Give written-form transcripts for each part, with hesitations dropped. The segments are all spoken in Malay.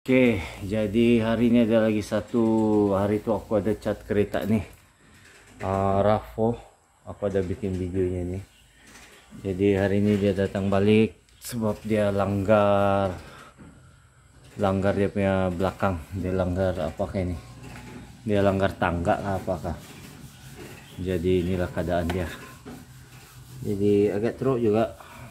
Oke, jadi hari ini ada lagi satu hari itu aku ada cat kereta nih, Rafo. Aku ada bikin videonya nih. Jadi hari ini dia datang balik sebab dia langgar dia punya belakang. Dia langgar apakah ini? Dia langgar tangga apakah? Jadi inilah keadaan dia. Jadi agak teruk juga.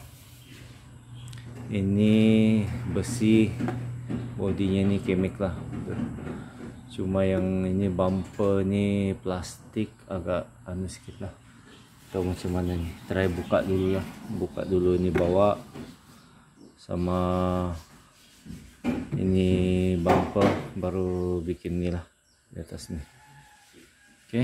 Ini besi, bodinya ini kemek lah. Cuma yang ini bumper ini plastik, agak anu sedikit lah. Tahu macam mana nih? Try buka dulu ya. Buka dulu ini bawah sama ini bumper, baru bikin ini lah di atas nih. Oke.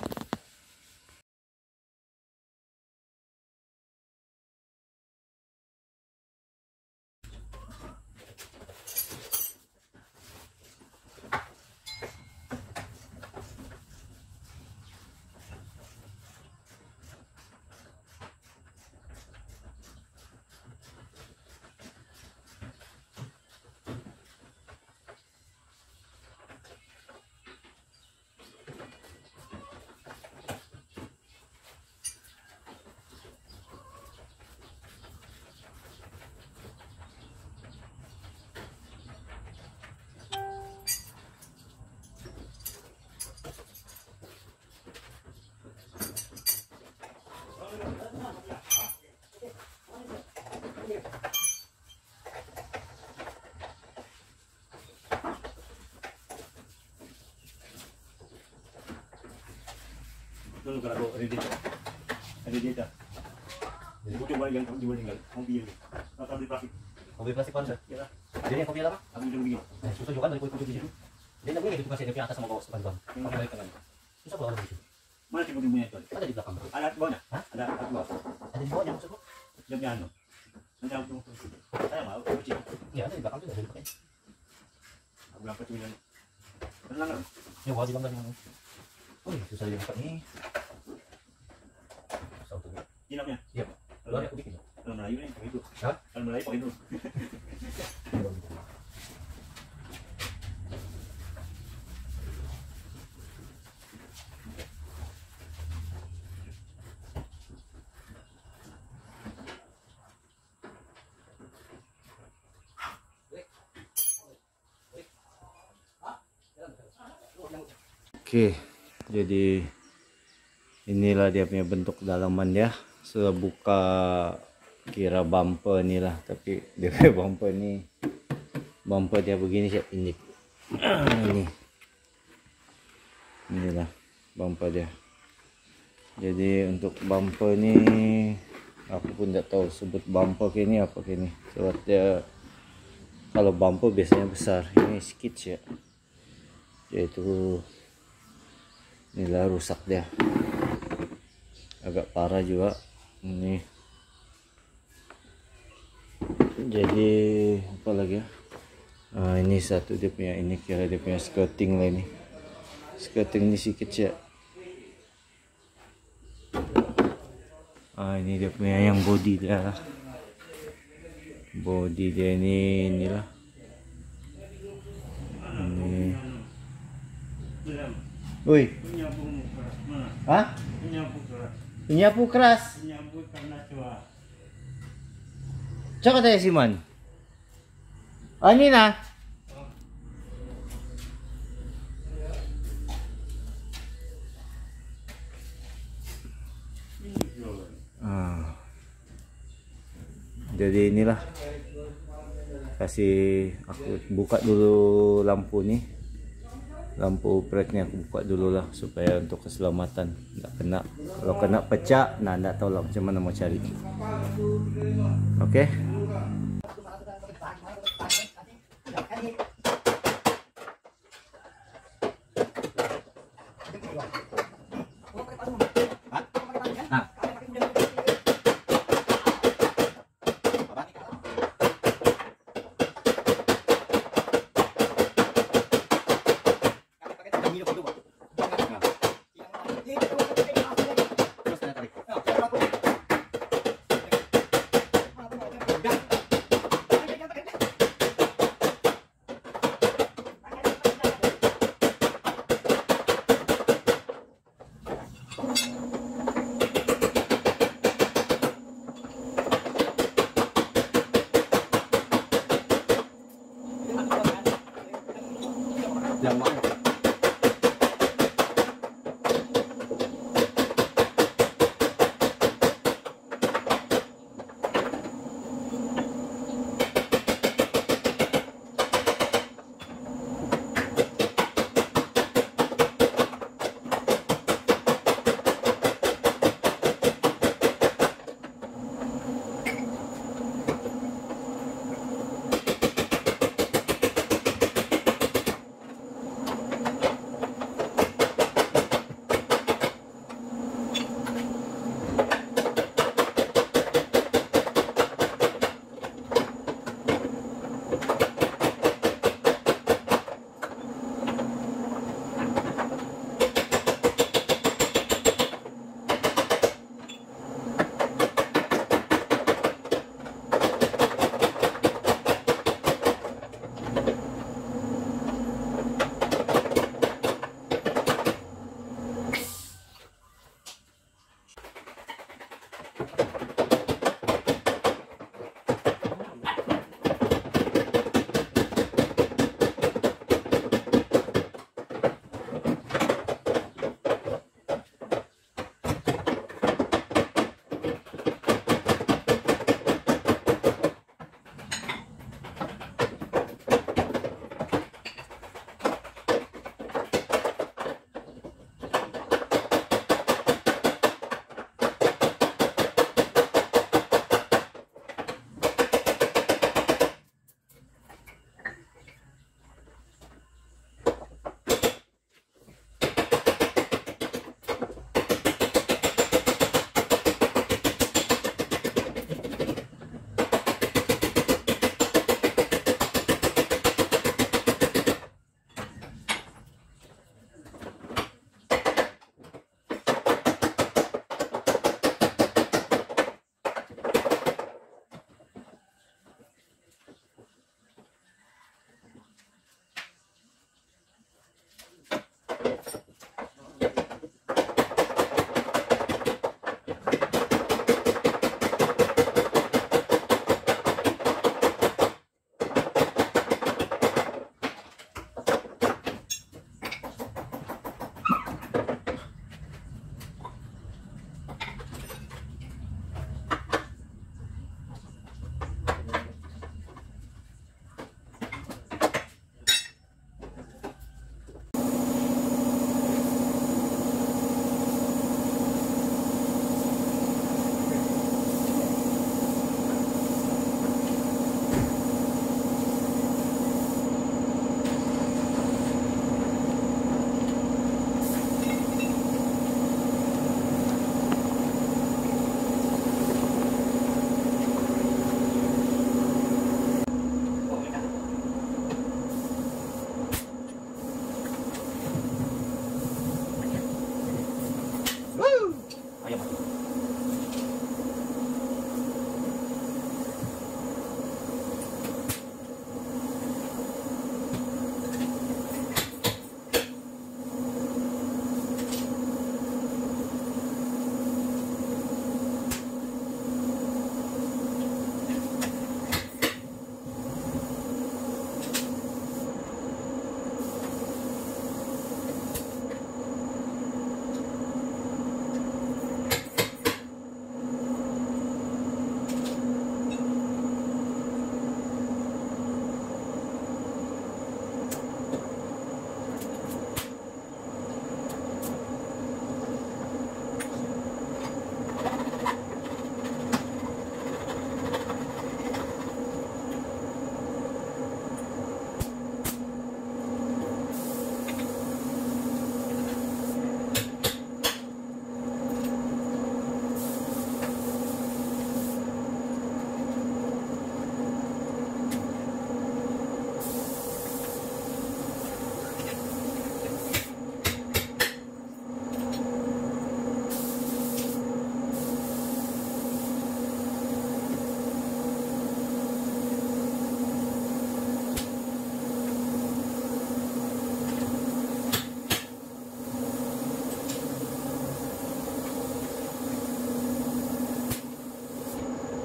Dulu kalau ada dia, jadi coba yang kamu jual tinggal, mobil, atau di plastik. Mobil plastik konser. Ya lah. Jadi yang kopi apa? Aku jual begini. Susah juga kan dari kulit di situ. Dia nggak boleh gitu kasih dari atas sama bawah sepan bang. Kamu balik tangan. Susah bawa di situ. Mana sih mobilnya itu? Ada di belakang. Ada di bawahnya? Hah? Ada di bawah. Ada di bawahnya maksudku? Dia punya anu. Nanti aku saya mau cuci. Iya ada di belakang juga dari pakai. Aku berapa cuci? Tenang kan? Ya bawa di bawah mana? Oh iya susah dibuka nih. Susah untuk ini. Jinapnya? Iya pak. Lalu aku bikin. Kalau Melayu nih pakai itu. Hah? Kalau Melayu pakai itu. Oke, jadi inilah dia punya bentuk dalaman ya. Sudah buka kira bumper inilah, tapi dia punya bumper dia begini sih ini. Inilah bumper dia. Jadi untuk bumper ini aku pun tidak tahu sebut bumper ini apa ini. Sebab dia kalau bumper biasanya besar, ini sedikit ya. Yaitu inilah rusak dia, agak parah juga ini. Jadi apa lagi ya, ini satu dia punya ini, kira dia punya skirting lah, ini skirting ini sedikit ya. Ini dia punya yang body dia inilah ini. Woi. Hah? Penyapu keras. Penyapu karena cuaca. Coba tanya Siman. Ini nah. Jadi inilah, kasih aku buka dulu lampu nih, lampu brake-nya aku buka dulu lah supaya untuk keselamatan nggak kena. Kalau kena pecah, nah nggak tahu lah macam mana mau cari. Oke. yang mau.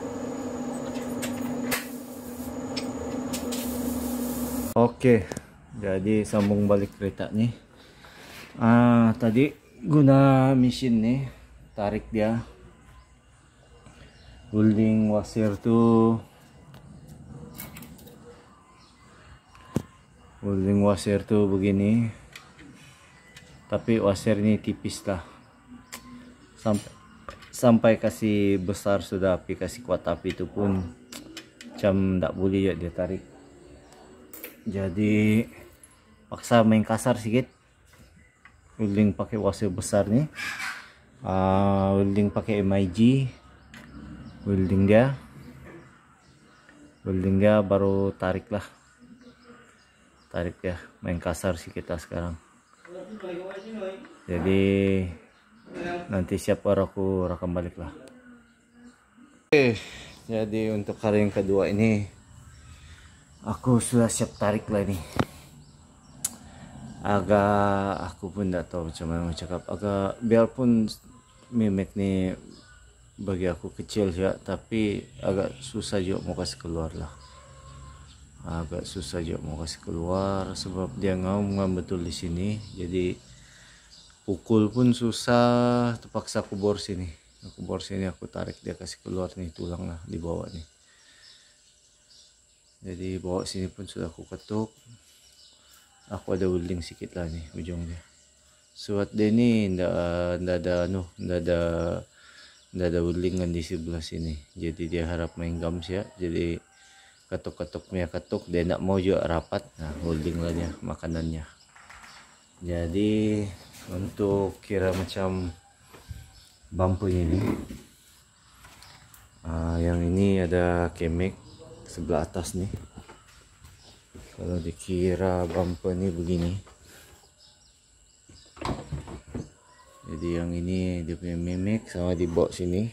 Oke, Jadi sambung balik kereta nih. Tadi guna mesin nih, tarik dia. Welding washer tuh. Welding washer tuh begini. Tapi washer ini tipis lah. Sampai kasih besar sudah api, kasih kuat api itu pun macam tak boleh ya dia tarik. Jadi paksa main kasar sedikit. Welding pakai washer besar nih. Welding pakai MIG. Welding dia baru tarik lah. Tarik ya, main kasar sih kita sekarang. Jadi nanti siap baru aku rekam balik lah. Oke, jadi untuk hari yang kedua ini aku sudah siap tarik lah ini. Aku pun tidak tahu macam mana mau cakap. Biarpun Memek nih bagi aku kecil juga, tapi agak susah juga mau kasih keluar lah. Agak susah juga mau kasih keluar sebab dia ngam betul di sini. Jadi pukul pun susah, terpaksa aku bor sini. Aku tarik dia kasih keluar nih, tulang lah di bawah nih. Jadi bawah sini pun sudah aku ketuk. Aku ada welding sedikit lah nih ujung dia. Suat dia ni ndak ada weldingan di sebelah sini. Jadi dia harap main gams ya. Jadi ketuk-ketuknya ketuk, dia nak mau juga rapat. Nah, welding lah dia makanannya. Jadi untuk kira macam bumper ini, yang ini ada kemek sebelah atas nih. Kalau dikira bumper ini begini, jadi yang ini dia punya memek sama di bawah sini,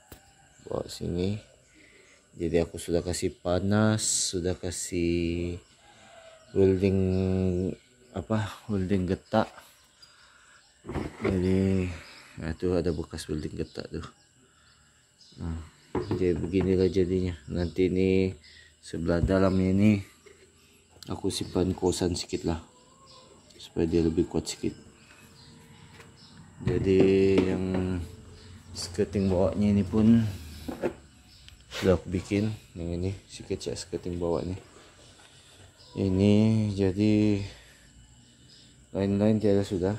jadi aku sudah kasih panas, sudah kasih welding welding getak. Jadi itu ada bekas welding getak tuh. Jadi beginilah jadinya. Nanti ini sebelah dalamnya ini aku simpan kosan sedikit lah supaya dia lebih kuat sedikit. Jadi yang skirting bawahnya ini pun sudah aku bikin. Yang ini sedikit ya skirting bawah nih. Ini jadi lain-lain tiada sudah.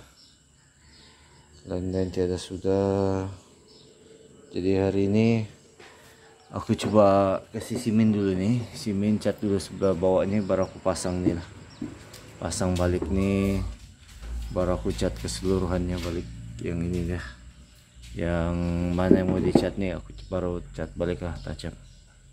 Jadi hari ini aku coba kasih simen dulu nih, simen cat dulu sebelah bawah ini, baru aku pasang nih lah. Pasang balik nih, baru aku cat keseluruhannya balik. Yang ini dah, yang mana yang mau dicat nih aku baru cat balik lah, touch up.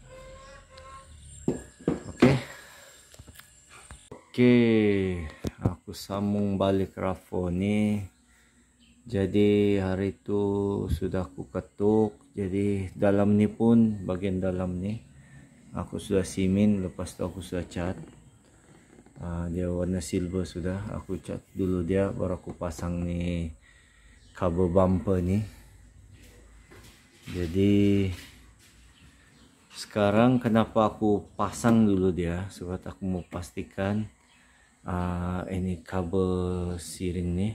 Oke, aku sambung balik rafo nih. Jadi hari itu sudah aku ketuk. Jadi dalam nih pun, bagian dalam nih aku sudah simin, lepas itu aku sudah cat. Dia warna silver sudah aku cat dulu dia, baru aku pasang nih kabel bumper nih. Jadi sekarang kenapa aku pasang dulu dia, sebab aku mau pastikan ini kabel siring nih,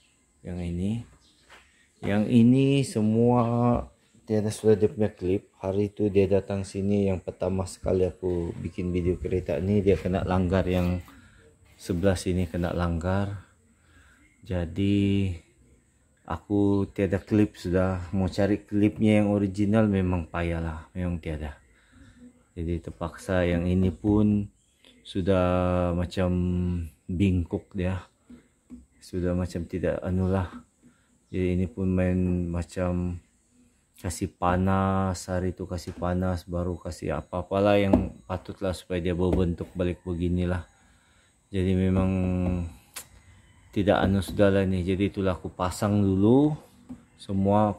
yang ini semua tiada sudah dia punya klip. Hari itu dia datang sini, yang pertama sekali aku bikin video kereta ini, dia kena langgar, yang sebelah sini kena langgar. Jadi aku tiada klip, sudah mau cari klipnya yang original memang payah lah, memang tiada. Jadi terpaksa yang ini pun sudah macam bingkuk dia, sudah macam tidak anulah. Jadi ini pun main macam kasih panas, hari itu kasih panas, baru kasih apa-apalah yang patutlah supaya dia berbentuk balik beginilah. Jadi memang tidak anu segala nih. Jadi itulah aku pasang dulu semua,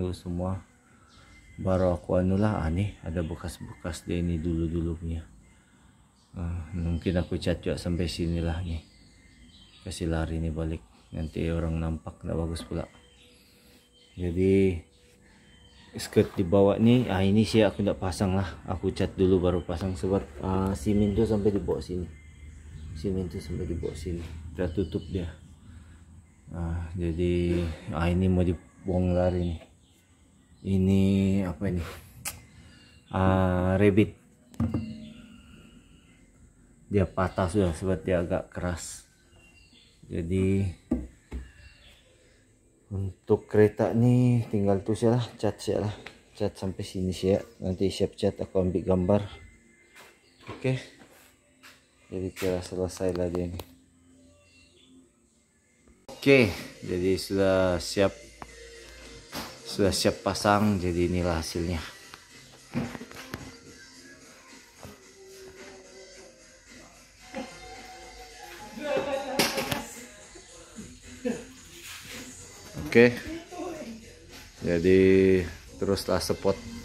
baru aku anulah. Nih ada bekas-bekas dia ini dulu punya. Mungkin aku cat juga sampai sinilah nih, kasih lari nih balik, nanti orang nampak nggak bagus pula. Jadi skirt di bawah nih, ini sih aku nggak pasang lah, aku cat dulu baru pasang, sebab simen tuh sampai di bawah sini, Sini tuh sampai dibawa sini. Udah tutup dia. Nah, jadi ini mau dibongkar ini. Ini apa ini? Rabbit. Dia patah sudah sebab dia agak keras. Jadi untuk kereta nih tinggal tuh salah cat salah. Cat sampai sini sih ya. Nanti siap cat aku ambil gambar. Oke. Jadi kira selesai lah dia nih. Oke, jadi sudah siap pasang. Jadi inilah hasilnya. Oke. Jadi teruslah support